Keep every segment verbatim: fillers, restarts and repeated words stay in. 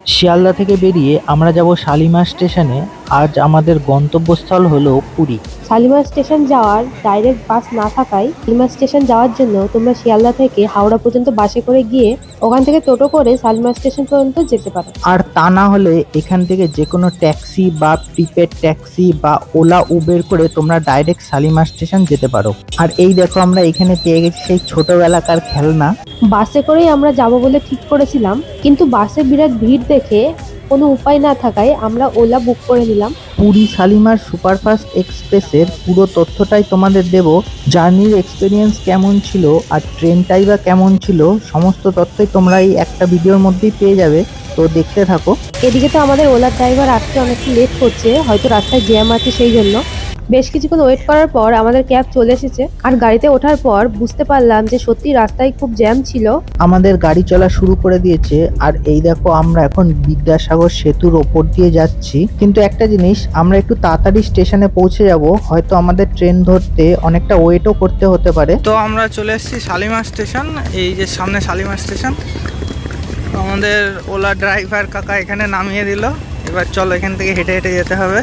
শিয়ালদা থেকে বেরিয়ে আমরা যাব শালিমার স্টেশনে। আজ আমাদের গন্তব্যস্থল হলো পুরী। শালিমার স্টেশন যাওয়ার ডাইরেক্ট বাস না থাকায় শালিমার স্টেশন যাওয়ার জন্য তোমরা শিয়ালদা থেকে হাওড়া পর্যন্ত বাসে করে গিয়ে ওখান থেকে টোটো করে শালিমার স্টেশন পর্যন্ত যেতে পারো। আর তা না হলে এখান থেকে যে কোনো ট্যাক্সি বা প্রিপেড ট্যাক্সি বা ওলা উবের করে তোমরা ডাইরেক্ট শালিমার স্টেশন যেতে পারো। আর এই দেখো আমরা এখানে পেয়ে গেছি সেই ছোটবেলাকার খেলনা। বাসে করেই আমরা যাব বলে ঠিক করেছিলাম, কিন্তু বাসে বিরাট ভিড় দেখে কোনো উপায় না থাকায় আমরা ওলা বুক করে নিলাম। পুরী শালিমার সুপারফাস্ট এক্সপ্রেসের পুরো তথ্যটাই তোমাদের দেব। জার্নির এক্সপিরিয়েন্স কেমন ছিল আর ট্রেনটাই বা কেমন ছিল, সমস্ত তথ্যই তোমরা এই একটা ভিডিওর মধ্যেই পেয়ে যাবে। তো দেখতে থাকো। এদিকে তো আমাদের ওলার ড্রাইভার আসতে অনেকটা লেট করছে, হয়তো রাস্তায় জ্যাম আছে সেই জন্য। বেশ কিছুক্ষণ ওয়েট করার পর আমাদের ক্যাব চলে এসেছে, আর গাড়িতে ওঠার পর বুঝতে পারলাম যে সত্যি রাস্তায় খুব জ্যাম ছিল। আমাদের গাড়ি চলা শুরু করে দিয়েছে। আর এই দেখো আমরা এখন বিদ্যাসাগর সেতুর ওপর দিয়ে যাচ্ছি। কিন্তু একটা জিনিস, আমরা একটু তাড়াতাড়ি স্টেশনে পৌঁছে যাব, হয়তো আমাদের ট্রেন ধরতে অনেকটা ওয়েটও করতে হতে পারে। তো আমরা চলে এসেছি শালিমার স্টেশন। এই যে সামনে শালিমার স্টেশন। আমাদের ওলা ড্রাইভার কাকা এখানে নামিয়ে দিল। এবার চলো এখান থেকে হেঁটে হেঁটে যেতে হবে।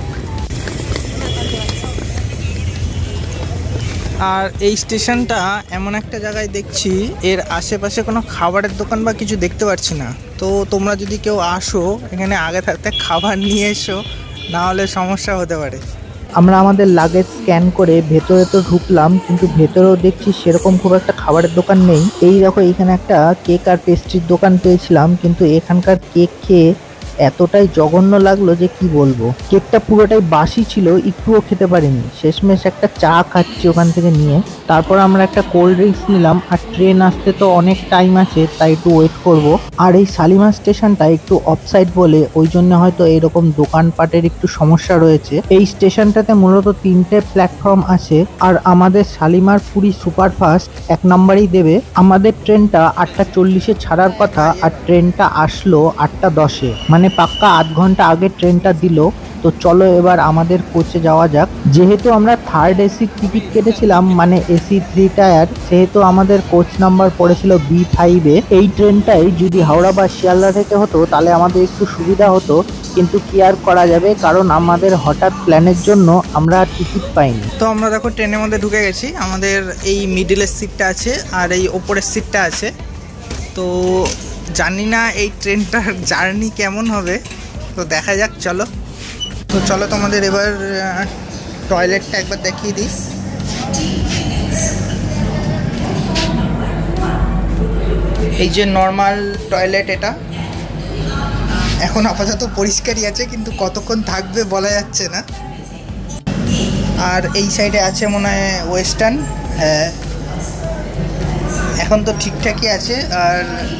আর এই স্টেশনটা এমন একটা জায়গায় দেখছি, এর আশেপাশে কোনো খাবারের দোকান বা কিছু দেখতে পাচ্ছি না। তো তোমরা যদি কেউ আসো এখানে আগে থাকতে খাবার নিয়ে এসো, না হলে সমস্যা হতে পারে। আমরা আমাদের লাগেজ স্ক্যান করে ভেতরে তো ঢুকলাম, কিন্তু ভেতরেও দেখছি সেরকম খুব একটা খাবারের দোকান নেই। এই দেখো এখানে একটা কেক আর পেস্ট্রির দোকান পেয়েছিলাম, কিন্তু এখানকার কেক খেয়ে এতটাই জঘন্য লাগলো যে কি বলবো। কেকটা পুরোটাই বাসি ছিল, একটুও খেতে পারিনি। শেষমেশ একটা চা খাচ্ছি ওখান থেকে নিয়ে। তারপর আমরা একটা কোল্ড ড্রিঙ্কস নিলাম। আর ট্রেন আসতে তো অনেক টাইম আছে, তাই একটু ওয়েট করব। আর এই শালিমার স্টেশনটা একটু অফসাইড বলে ওই জন্য হয়তো এরকম দোকানপাটের একটু সমস্যা রয়েছে। এই স্টেশনটাতে মূলত তিনটে প্ল্যাটফর্ম আছে। আর আমাদের শালিমার পুরী সুপারফাস্ট এক নম্বরেই দেবে। আমাদের ট্রেনটা আটটা চল্লিশে ছাড়ার কথা, আর ট্রেনটা আসলো আটটা দশে, মানে পাক্কা আধ ঘন্টা আগে ট্রেনটা দিল। তো চলো এবার আমাদের কোচে যাওয়া যাক। যেহেতু আমরা থার্ড এসি টিকিট কেটেছিলাম, মানে এসি থ্রি টায়ার, সেহেতু আমাদের কোচ নাম্বার পড়েছিল বি ফাইভে। এই ট্রেনটাই যদি হাওড়া বা শিয়ালদা থেকে হতো তাহলে আমাদের একটু সুবিধা হতো, কিন্তু কি আর করা যাবে, কারণ আমাদের হঠাৎ প্ল্যানের জন্য আমরা টিকিট পাইনি। তো আমরা দেখো ট্রেনের মধ্যে ঢুকে গেছি। আমাদের এই মিডিলের সিটটা আছে আর এই ওপরের সিটটা আছে। তো জানি না এই ট্রেনটার জার্নি কেমন হবে, তো দেখা যাক। চলো তো চলো তোমাদের এবার টয়লেটটা একবার দেখিয়ে দিই। এই যে নর্মাল টয়লেট, এটা এখন আপাতত পরিষ্কারই আছে, কিন্তু কতক্ষণ থাকবে বলা যাচ্ছে না। আর এই সাইডে আছে মনে হয় ওয়েস্টার্ন। হ্যাঁ, এখন তো ঠিকঠাকই আছে। আর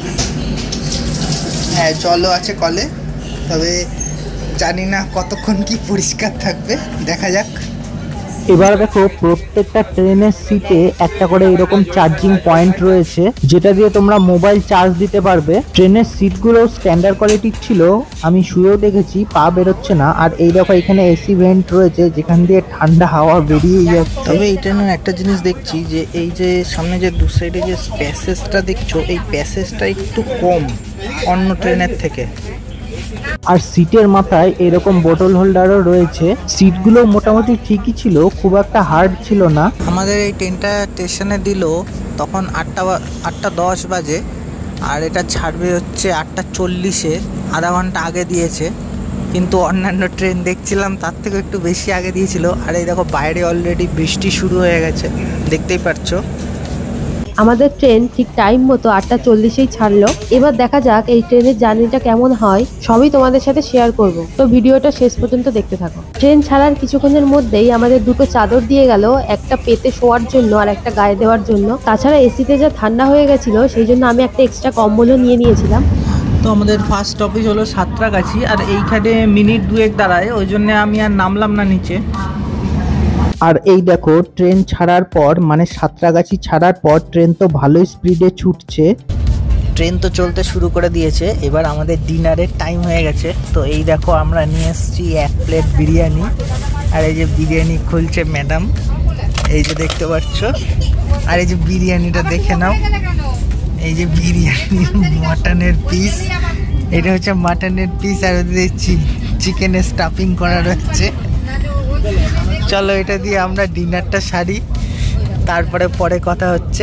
হ্যাঁ, জলও আছে কলে, তবে জানি না কতক্ষণ কি পরিষ্কার থাকবে, দেখা যাক। এবার দেখো প্রত্যেকটা ট্রেনের সিটে একটা করে এরকম চার্জিং পয়েন্ট রয়েছে, যেটা দিয়ে তোমরা মোবাইল চার্জ দিতে পারবে। ট্রেনের সিটগুলো স্ট্যান্ডার্ড কোয়ালিটির ছিল, আমি শুয়েও দেখেছি, পা বেরোচ্ছে না। আর এই দেখো এখানে এসি ভেন্ট রয়েছে, যেখান দিয়ে ঠান্ডা হাওয়া বেরিয়ে যাচ্ছে। তবে এই ট্রেনের একটা জিনিস দেখছি, যে এই যে সামনে যে দু সাইডে যে প্যাসেজটা দেখছো, এই প্যাসেজটা একটু কম অন্য ট্রেনের থেকে। আর সিটের মাথায় এরকম বোতল হোল্ডারও রয়েছে। সিটগুলো মোটামুটি ঠিকই ছিল, খুব একটা হার্ড ছিল না। আমাদের এই ট্রেনটা স্টেশনে দিল তখন আটটা আটটা দশ বাজে, আর এটা ছাড়বে হচ্ছে আটটা চল্লিশে, আধা ঘন্টা আগে দিয়েছে। কিন্তু অন্যান্য ট্রেন দেখছিলাম তার থেকে একটু বেশি আগে দিয়েছিল। আর এই দেখো বাইরে অলরেডি বৃষ্টি শুরু হয়ে গেছে, দেখতেই পাচ্ছো। আমাদের ট্রেন ঠিক টাইম মতো আটটা চল্লিশেই ছাড়লো। এবার দেখা যাক এই ট্রেনের জার্নিটা কেমন হয়, সবই তোমাদের সাথে শেয়ার করব। তো ভিডিওটা শেষ পর্যন্ত দেখতে থাকো। ট্রেন ছাড়ার কিছুক্ষণের মধ্যেই আমাদের দুটো চাদর দিয়ে গেল, একটা পেতে শোয়ার জন্য আর একটা গায়ে দেওয়ার জন্য। তাছাড়া এসিতে যা ঠান্ডা হয়ে গেছিল, সেই জন্য আমি একটা এক্সট্রা কম্বলও নিয়ে নিয়েছিলাম। তো আমাদের ফার্স্ট স্টপেজ হলো সাঁতরাগাছি, আর এইখানে মিনিট দুয়েক দাঁড়ায়, ওই জন্য আমি আর নামলাম না নিচে। আর এই দেখো ট্রেন ছাড়ার পর, মানে সাঁতরাগাছি ছাড়ার পর ট্রেন তো ভালোই স্পিডে ছুটছে। ট্রেন তো চলতে শুরু করে দিয়েছে। এবার আমাদের ডিনারের টাইম হয়ে গেছে। তো এই দেখো আমরা নিয়ে এসেছি এক প্লেট বিরিয়ানি। আর এই যে বিরিয়ানি খুলছে ম্যাডাম, এই যে দেখতে পাচ্ছ। আর এই যে বিরিয়ানিটা দেখে নাও, এই যে বিরিয়ানি মটনের পিস, এটা হচ্ছে মাটনের পিস আর দেখছি চিকেনের স্টাফিং করা রয়েছে। চলো এটা দিয়ে আমরা ডিনারটা সারি, তারপরে পরে কথা হচ্ছে।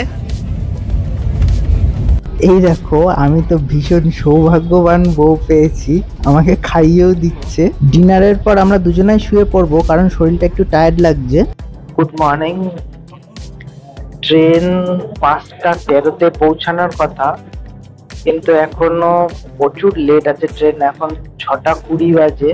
এই দেখো আমি তো ভীষণ সৌভাগ্যবান বউ পেয়েছি, আমাকে খাইয়েও দিচ্ছে। ডিনারের পর আমরা দুজনেই শুয়ে পড়বো কারণ শরীরটা একটু টায়ার্ড লাগছে। Good morning. ট্রেন পাঁচটা তেরোতে পৌঁছানোর কথা, কিন্তু এখনো প্রচুর লেট আছে ট্রেন। এখন ছটা কুড়ি বাজে,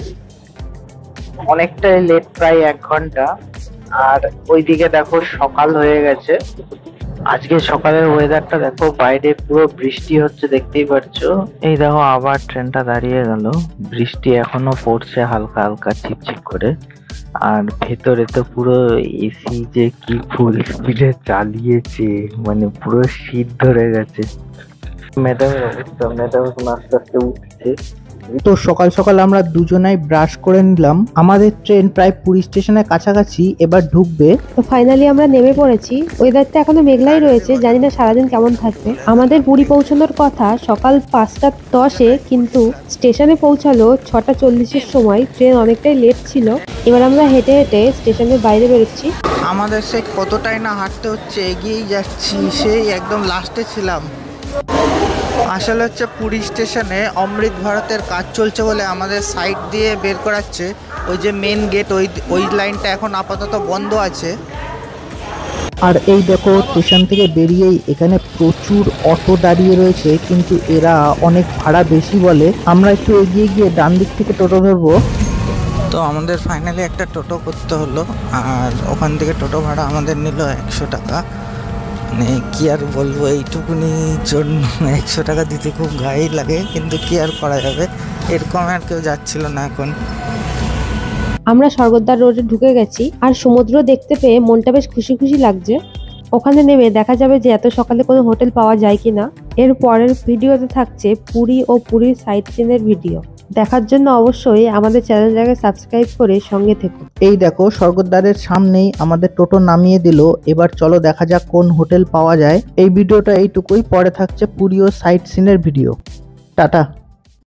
অনেকটাই লেট, প্রায় এক ঘন্টা। আর ওইদিকে দেখো সকাল হয়ে গেছে। আজকে সকালের ওয়েদারটা দেখো, বাইরে পুরো বৃষ্টি হচ্ছে, দেখতেই পাচ্ছো। এই দেখো আবার ট্রেনটা দাঁড়িয়ে গেল, বৃষ্টি এখনো পড়ছে হালকা হালকা ছিপছিপ করে। আর ভেতরে তো পুরো এসি যে কি ফুল স্পিডে চালিয়েছে, মানে পুরো শীত ধরে গেছে। ম্যাডামের অবস্থা, ম্যাডাম আস্তে আস্তে উঠছে। তো সকাল সকাল আমরা দুজনাই ব্রাশ করে নিলাম। আমাদের ট্রেন প্রায় পুরী স্টেশনের কাছাকাছি এবার ঢুকবে। তো ফাইনালি আমরা নেমে পড়েছি। ওয়েদারটা এখনো মেঘলাই রয়েছে, জানি না সারাদিন কেমন থাকবে। আমাদের পুরী পৌঁছানোর কথা সকাল পাঁচটা দশে, কিন্তু স্টেশনে পৌঁছালো ছটা চল্লিশের সময়। ট্রেন অনেকটাই লেট ছিল। এবার আমরা হেঁটে হেঁটে স্টেশনের বাইরে বেরোচ্ছি। আমাদের সেই কতটাই না হাঁটতে হচ্ছে, এগিয়েই যাচ্ছি, সেই একদম লাস্টে ছিলাম। আসলে হচ্ছে পুরী স্টেশনে অমৃত ভারতের কাজ চলছে বলে আমাদের সাইড দিয়ে বের করাচ্ছে। ওই যে মেন গেট, ওই ওই লাইনটা এখন আপাতত বন্ধ আছে। আর এই দেখো স্টেশন থেকে বেরিয়েই এখানে প্রচুর অটো দাঁড়িয়ে রয়েছে, কিন্তু এরা অনেক ভাড়া বেশি বলে। আমরা একটু এগিয়ে গিয়ে ডান দিক থেকে টোটো ধরবো। তো আমাদের ফাইনালি একটা টোটো করতে হলো, আর ওখান থেকে টোটো ভাড়া আমাদের নিল একশো টাকা। মানে কি আর বলবো, এইটুকুনি জন্য একশো টাকা দিতে খুব গায়ে লাগে, কিন্তু কি আর করা যাবে, এরকম আর কেউ যাচ্ছিল না এখন। আমরা স্বর্গদ্বার রোডে ঢুকে গেছি, আর সমুদ্র দেখতে পেয়ে মনটা বেশ খুশি খুশি লাগছে। ওখানে নেমে দেখা যাবে যে এত সকালে কোনো হোটেল পাওয়া যায় কিনা। এর পরের ভিডিওতে থাকছে পুরী ও পুরীর সাইট সিনের ভিডিও। দেখার জন্য অবশ্যই আমাদের চ্যানেলটাকে সাবস্ক্রাইব করে সঙ্গে থেকো। এই দেখো স্বর্গদ্বারের সামনেই আমাদের টোটো নামিয়ে দিল। এবার চলো দেখা যাক কোন হোটেল পাওয়া যায়। এই ভিডিওটা এইটুকুই, পরে থাকছে পুরী ও সাইট সিনের ভিডিও। টাটা।